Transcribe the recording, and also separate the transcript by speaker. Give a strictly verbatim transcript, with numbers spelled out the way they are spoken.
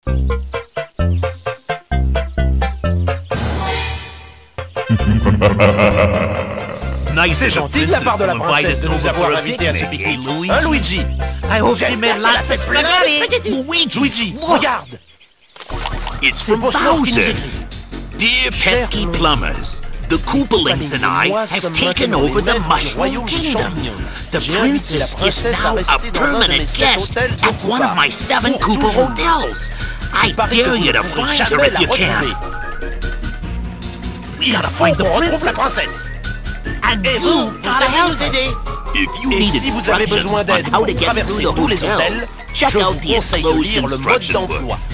Speaker 1: C'est gentil de la part de la princesse de nous avoir invités à ce pique-nique. Hein, Luigi? J'espère qu'elle a fait plein de spaghetti. Luigi, regarde! C'est Bosworth qui nous écrit.
Speaker 2: Dear pesky plumbers, the Koopalings and I have taken over the Mushroom Kingdom. The princess is now a permanent guest at one of my seven Koopa hotels. I dare you to find her if you can. We gotta find the princess. And you gotta help us. If you
Speaker 1: Et
Speaker 2: need
Speaker 1: si vous avez besoin
Speaker 2: instructions
Speaker 1: d'aide
Speaker 2: on how
Speaker 1: pour
Speaker 2: to get
Speaker 1: traverser
Speaker 2: through the
Speaker 1: tous les
Speaker 2: hotel,
Speaker 1: hôtels,
Speaker 2: check
Speaker 1: je
Speaker 2: out
Speaker 1: vous
Speaker 2: the
Speaker 1: conseille de lire
Speaker 2: explosion
Speaker 1: le mode
Speaker 2: instruction
Speaker 1: d'emploi.
Speaker 2: book.